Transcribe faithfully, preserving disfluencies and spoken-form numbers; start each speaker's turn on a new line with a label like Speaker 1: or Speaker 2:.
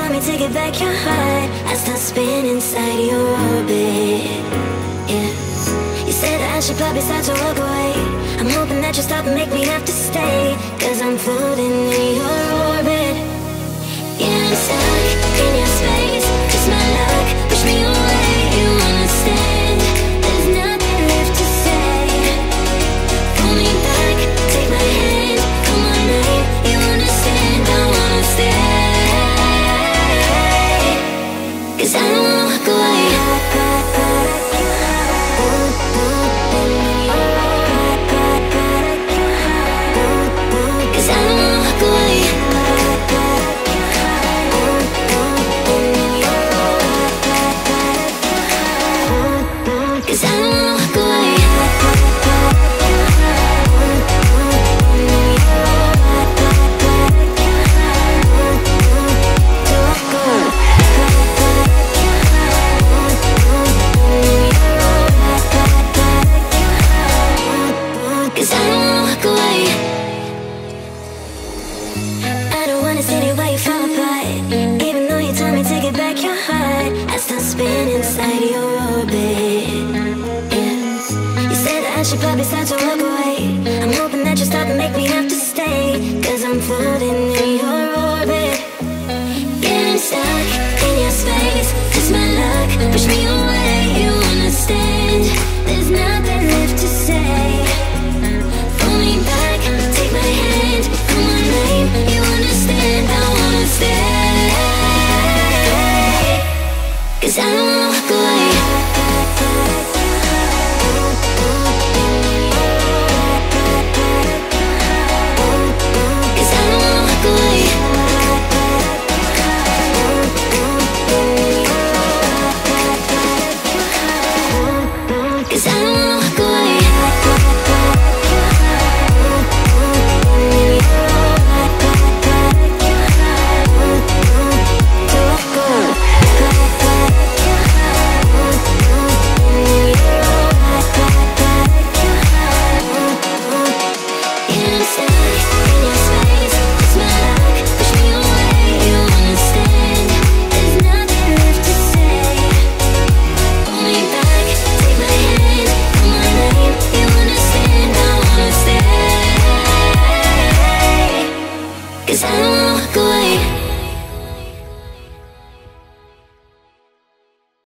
Speaker 1: time me to get back your heart, I start spinning inside your orbit. Yeah. You said that I should probably start to walk away. I'm hoping that you stop and make me have to stay, cause I'm floating in your orbit. Yeah, I'm stuck in your space, just my luck, push me away, you understand. There's nothing left to say. Pull me back, take my hand, call my name, you understand, I wanna stay. Cause I don't wanna walk away. Probably start to walk away. I'm hoping that you stop and make me have to stay, cause I'm floating in your orbit. Yeah, I'm stuck in your space, just my luck, push me away, you understand. There's nothing left to say. Pull me back, take my hand, call my name, you understand, I wanna stay. Cause I don't